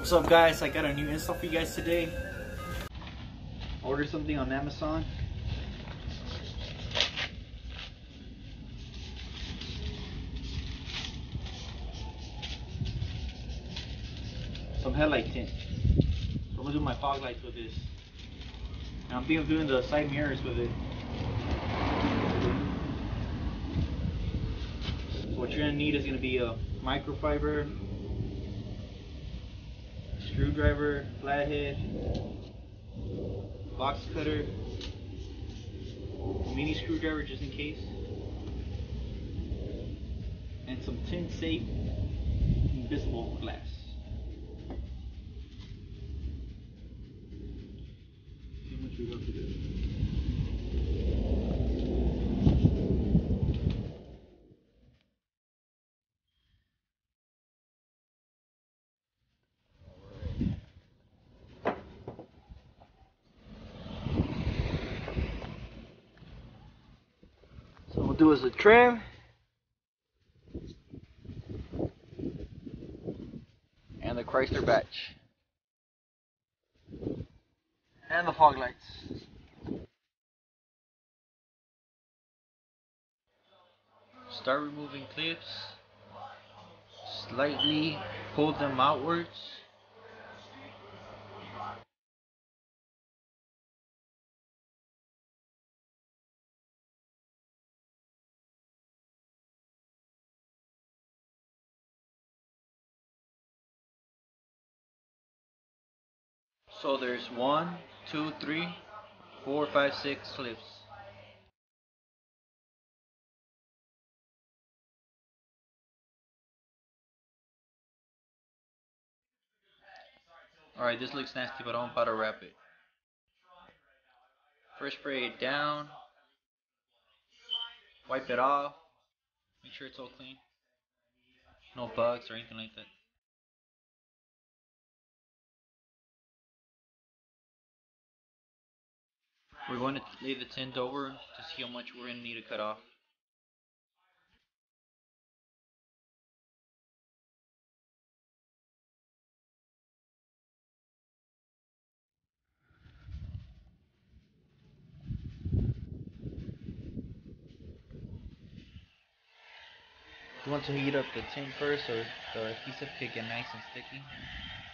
What's up guys, I got a new install for you guys today. Ordered something on Amazon. Some headlight tint. So I'm gonna do my fog lights with this. And I'm thinking of doing the side mirrors with it. So what you're gonna need is gonna be a microfiber, screwdriver, flathead, box cutter, a mini screwdriver just in case, and some tin safe invisible glass. See how much we got to do. So what we'll do is a trim and the Chrysler batch and the fog lights. Start removing clips, slightly pull them outwards. So there's 1, 2, 3, 4, 5, 6 clips. Alright, this looks nasty, but I'm about to wrap it. First spray it down, wipe it off, make sure it's all clean. No bugs or anything like that. We're going to lay the tint over to see how much we're going to need to cut off. You want to heat up the tint first, or the adhesive could get nice and sticky.